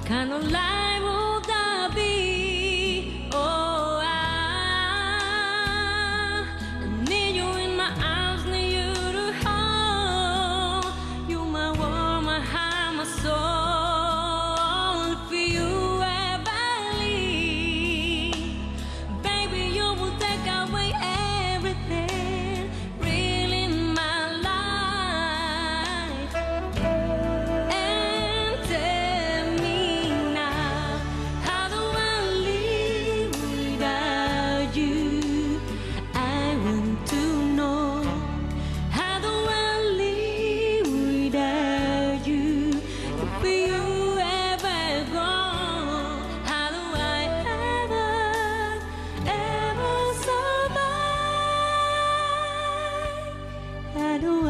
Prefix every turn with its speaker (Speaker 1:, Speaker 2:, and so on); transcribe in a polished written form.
Speaker 1: kind of life would that be? Oh, I need you in my arms, need you to hold. You my world, my heart, my soul. For you ever leave, baby, you will take away everything real in my life. And tell me now, how do I live without you? I want to know, how do I live without you? If you ever gone, how do I ever survive? How do